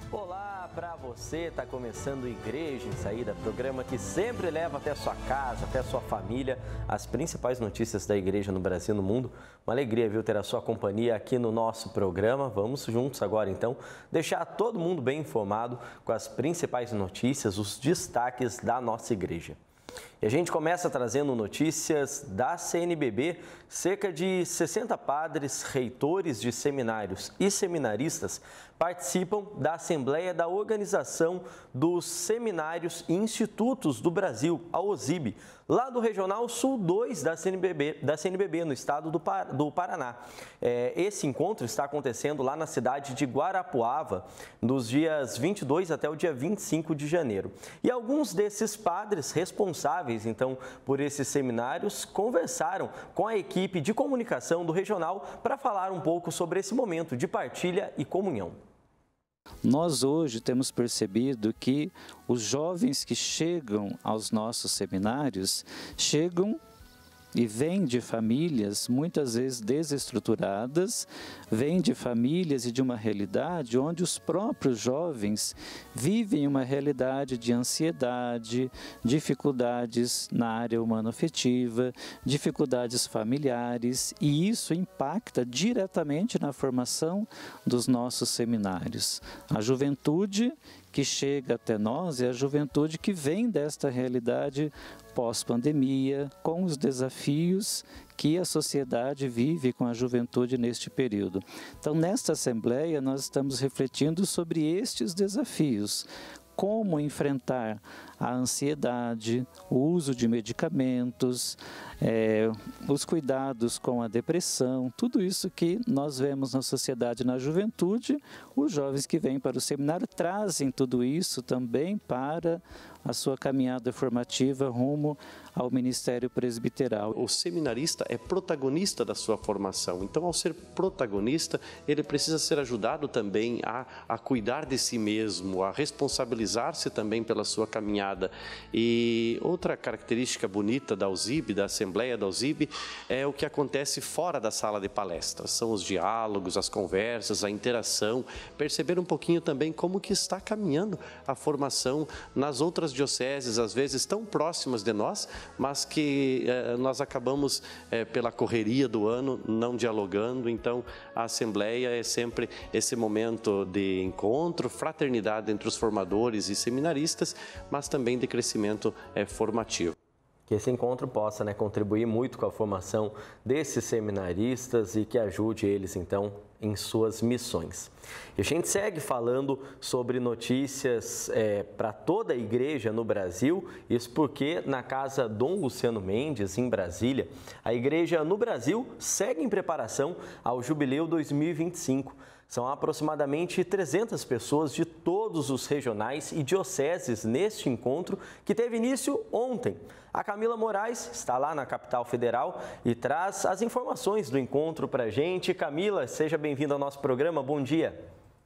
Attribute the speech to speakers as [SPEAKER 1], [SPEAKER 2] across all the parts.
[SPEAKER 1] Olá para você, está começando Igreja em Saída, programa que sempre leva até a sua casa, até a sua família, as principais notícias da igreja no Brasil e no mundo. Uma alegria, viu, ter a sua companhia aqui no nosso programa. Vamos juntos agora, então, deixar todo mundo bem informado com as principais notícias, os destaques da nossa igreja. E a gente começa trazendo notícias da CNBB. Cerca de 60 padres, reitores de seminários e seminaristas participam da Assembleia da Organização dos Seminários e Institutos do Brasil, a OSIB, lá do Regional Sul 2 da CNBB, no estado do Paraná. Esse encontro está acontecendo lá na cidade de Guarapuava, nos dias 22 até o dia 25 de janeiro. E alguns desses padres responsáveis, então, por esses seminários, conversaram com a equipe de comunicação do Regional para falar um pouco sobre esse momento de partilha e comunhão.
[SPEAKER 2] Nós hoje temos percebido que os jovens que chegam aos nossos seminários chegam e vêm de famílias muitas vezes desestruturadas, vêm de famílias e de uma realidade onde os próprios jovens vivem uma realidade de ansiedade, dificuldades na área humano-afetiva, dificuldades familiares, e isso impacta diretamente na formação dos nossos seminários. A juventude que chega até nós é a juventude que vem desta realidade pós-pandemia, com os desafios que a sociedade vive com a juventude neste período. Então, nesta Assembleia, nós estamos refletindo sobre estes desafios. Como enfrentar a ansiedade, o uso de medicamentos, os cuidados com a depressão, tudo isso que nós vemos na sociedade e na juventude. Os jovens que vêm para o seminário trazem tudo isso também para a sua caminhada formativa rumo ao ministério presbiteral.
[SPEAKER 3] O seminarista é protagonista da sua formação, então ao ser protagonista, ele precisa ser ajudado também a cuidar de si mesmo, a responsabilizar-se também pela sua caminhada. E outra característica bonita da OSIB, da Assembleia da OSIB, é o que acontece fora da sala de palestras. São os diálogos, as conversas, a interação, perceber um pouquinho também como que está caminhando a formação nas outras dioceses, às vezes tão próximas de nós, mas que nós acabamos, pela correria do ano, não dialogando. Então, a Assembleia é sempre esse momento de encontro, fraternidade entre os formadores e seminaristas, mas também de crescimento formativo.
[SPEAKER 1] Que esse encontro possa, contribuir muito com a formação desses seminaristas e que ajude eles, então, em suas missões. E a gente segue falando sobre notícias para toda a igreja no Brasil, isso porque na Casa Dom Luciano Mendes, em Brasília, a igreja no Brasil segue em preparação ao Jubileu 2025. São aproximadamente 300 pessoas de todos os regionais e dioceses neste encontro que teve início ontem. A Camila Moraes está lá na capital federal e traz as informações do encontro para a gente. Camila, seja bem-vinda ao nosso programa. Bom dia.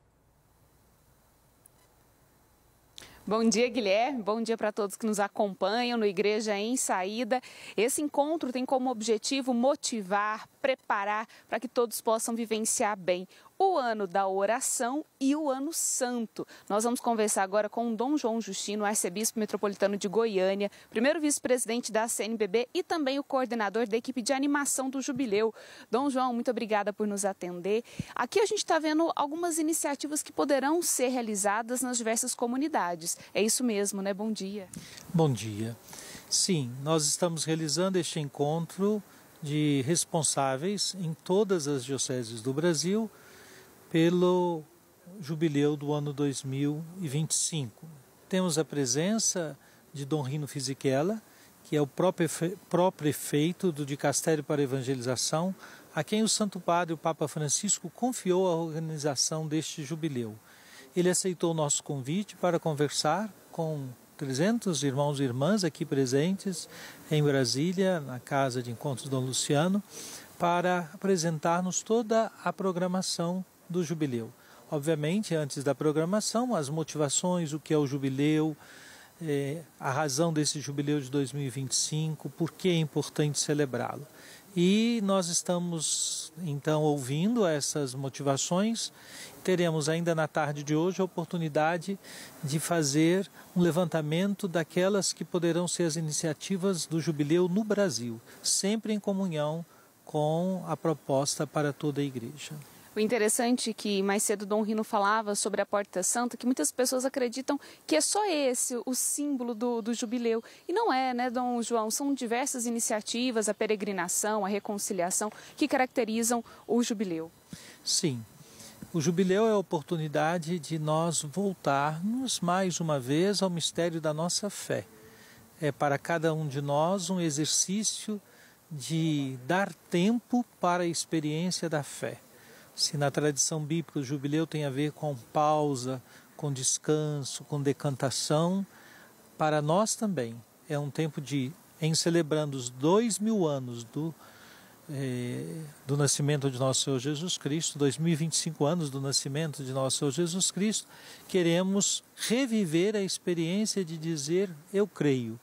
[SPEAKER 4] Bom dia, Guilherme. Bom dia para todos que nos acompanham no Igreja em Saída. Esse encontro tem como objetivo motivar, preparar para que todos possam vivenciar bem o ano da oração e o ano santo. Nós vamos conversar agora com o Dom João Justino, arcebispo metropolitano de Goiânia, primeiro vice-presidente da CNBB e também o coordenador da equipe de animação do Jubileu. Dom João, muito obrigada por nos atender. Aqui a gente está vendo algumas iniciativas que poderão ser realizadas nas diversas comunidades. É isso mesmo, né? Bom dia.
[SPEAKER 5] Bom dia. Sim, nós estamos realizando este encontro de responsáveis em todas as dioceses do Brasil pelo jubileu do ano 2025. Temos a presença de Dom Rino Fisichella, que é o próprio prefeito do Dicastério para a Evangelização, a quem o Santo Padre, o Papa Francisco, confiou a organização deste jubileu. Ele aceitou o nosso convite para conversar com 300 irmãos e irmãs aqui presentes em Brasília, na Casa de Encontros Dom Luciano, para apresentar-nos toda a programação do jubileu. Obviamente, antes da programação, as motivações, o que é o jubileu, a razão desse jubileu de 2025, por que é importante celebrá-lo. E nós estamos, então, ouvindo essas motivações. Teremos ainda na tarde de hoje a oportunidade de fazer um levantamento daquelas que poderão ser as iniciativas do Jubileu no Brasil, sempre em comunhão com a proposta para toda a igreja.
[SPEAKER 4] O interessante é que mais cedo Dom Rino falava sobre a Porta Santa, que muitas pessoas acreditam que é só esse o símbolo do jubileu. E não é, né, Dom João? São diversas iniciativas, a peregrinação, a reconciliação, que caracterizam o jubileu.
[SPEAKER 5] Sim, o jubileu é a oportunidade de nós voltarmos mais uma vez ao mistério da nossa fé. É para cada um de nós um exercício de dar tempo para a experiência da fé. Se na tradição bíblica o jubileu tem a ver com pausa, com descanso, com decantação, para nós também é um tempo de, em celebrando os 2000 anos do nascimento de nosso Senhor Jesus Cristo, 2025 anos do nascimento de nosso Senhor Jesus Cristo, queremos reviver a experiência de dizer eu creio,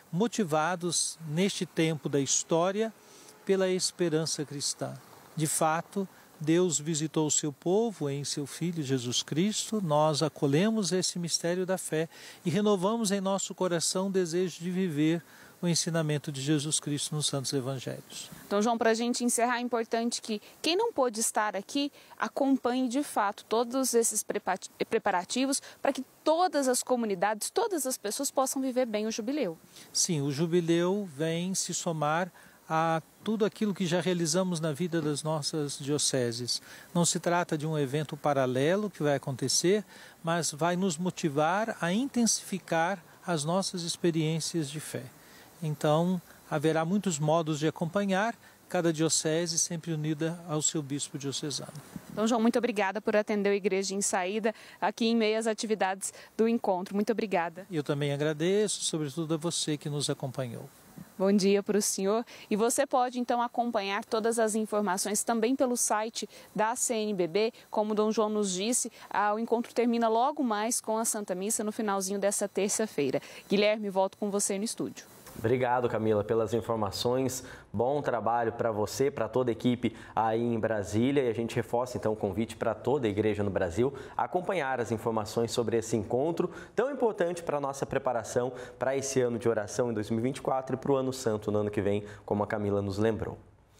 [SPEAKER 5] motivados neste tempo da história pela esperança cristã. De fato, Deus visitou o seu povo em seu Filho Jesus Cristo, nós acolhemos esse mistério da fé e renovamos em nosso coração o desejo de viver o ensinamento de Jesus Cristo nos Santos Evangelhos.
[SPEAKER 4] Então, João, para a gente encerrar, é importante que quem não pôde estar aqui acompanhe de fato todos esses preparativos para que todas as comunidades, todas as pessoas possam viver bem o jubileu.
[SPEAKER 5] Sim, o jubileu vem se somar a tudo aquilo que já realizamos na vida das nossas dioceses. Não se trata de um evento paralelo que vai acontecer, mas vai nos motivar a intensificar as nossas experiências de fé. Então, haverá muitos modos de acompanhar, cada diocese sempre unida ao seu bispo diocesano.
[SPEAKER 4] Então, João, muito obrigada por atender a Igreja em Saída aqui em meio às atividades do encontro. Muito obrigada.
[SPEAKER 5] Eu também agradeço, sobretudo a você que nos acompanhou.
[SPEAKER 4] Bom dia para o senhor. E você pode, então, acompanhar todas as informações também pelo site da CNBB. Como o Dom João nos disse, o encontro termina logo mais com a Santa Missa no finalzinho dessa terça-feira. Guilherme, volto com você no estúdio.
[SPEAKER 1] Obrigado, Camila, pelas informações. Bom trabalho para você, para toda a equipe aí em Brasília. E a gente reforça, então, o convite para toda a igreja no Brasil a acompanhar as informações sobre esse encontro tão importante para a nossa preparação para esse ano de oração em 2024 e para o Ano Santo no ano que vem, como a Camila nos lembrou.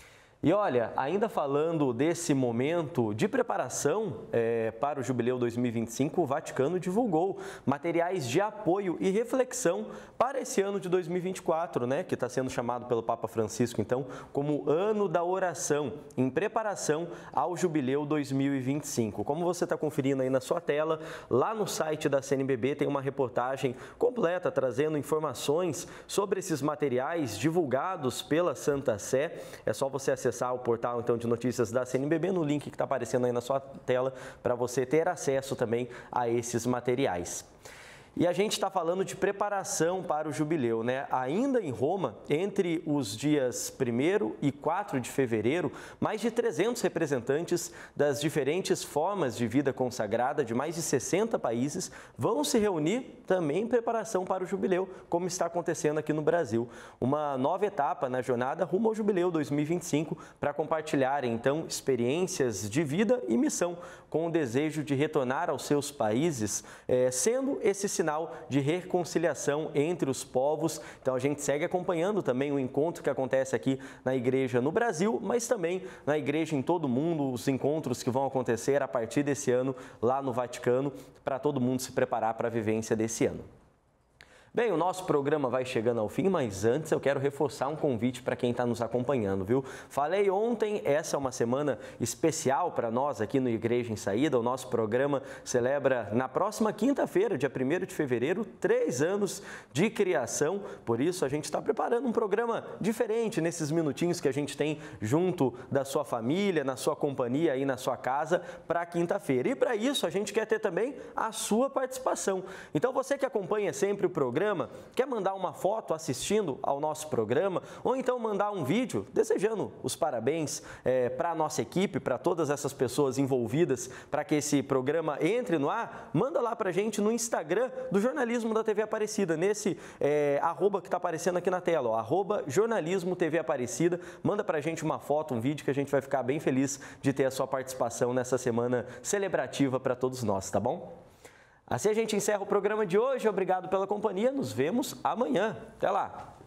[SPEAKER 1] E olha, ainda falando desse momento de preparação para o Jubileu 2025, o Vaticano divulgou materiais de apoio e reflexão para esse ano de 2024, né, que está sendo chamado pelo Papa Francisco, então, como Ano da Oração, em preparação ao Jubileu 2025. Como você está conferindo aí na sua tela, lá no site da CNBB tem uma reportagem completa trazendo informações sobre esses materiais divulgados pela Santa Sé. É só você acessar o portal então de notícias da CNBB no link que está aparecendo aí na sua tela para você ter acesso também a esses materiais. E a gente está falando de preparação para o jubileu, né? Ainda em Roma, entre os dias 1º e 4 de fevereiro, mais de 300 representantes das diferentes formas de vida consagrada de mais de 60 países vão se reunir também em preparação para o jubileu, como está acontecendo aqui no Brasil. Uma nova etapa na jornada rumo ao Jubileu 2025 para compartilharem, então, experiências de vida e missão com o desejo de retornar aos seus países, sendo esse sinal de reconciliação entre os povos. Então a gente segue acompanhando também o encontro que acontece aqui na igreja no Brasil, mas também na igreja em todo o mundo, os encontros que vão acontecer a partir desse ano lá no Vaticano, para todo mundo se preparar para a vivência desse ano. Bem, o nosso programa vai chegando ao fim, mas antes eu quero reforçar um convite para quem está nos acompanhando, viu? Falei ontem, essa é uma semana especial para nós aqui no Igreja em Saída. O nosso programa celebra na próxima quinta-feira, dia 1º de fevereiro, 3 anos de criação. Por isso, a gente está preparando um programa diferente nesses minutinhos que a gente tem junto da sua família, na sua companhia, aí na sua casa, para quinta-feira. E para isso, a gente quer ter também a sua participação. Então, você que acompanha sempre o programa, programa, quer mandar uma foto assistindo ao nosso programa, ou então mandar um vídeo desejando os parabéns para a nossa equipe, para todas essas pessoas envolvidas, para que esse programa entre no ar, manda lá para a gente no Instagram do Jornalismo da TV Aparecida, nesse arroba que está aparecendo aqui na tela, ó, arroba Jornalismo TV Aparecida. Manda para a gente uma foto, um vídeo, que a gente vai ficar bem feliz de ter a sua participação nessa semana celebrativa para todos nós, tá bom? Assim a gente encerra o programa de hoje. Obrigado pela companhia. Nos vemos amanhã. Até lá!